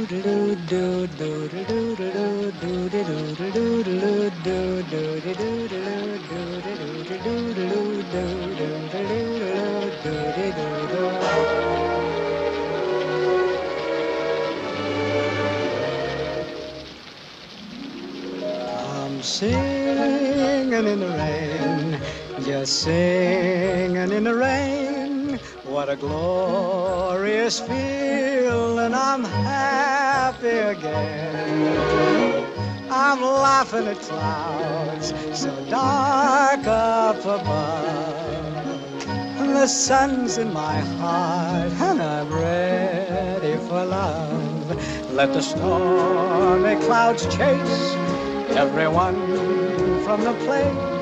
I'm singing in the rain, just singing in the rain. What a glorious feeling, I'm happy again. I'm laughing at clouds so dark up above. The sun's in my heart and I'm ready for love. Let the stormy clouds chase everyone from the place.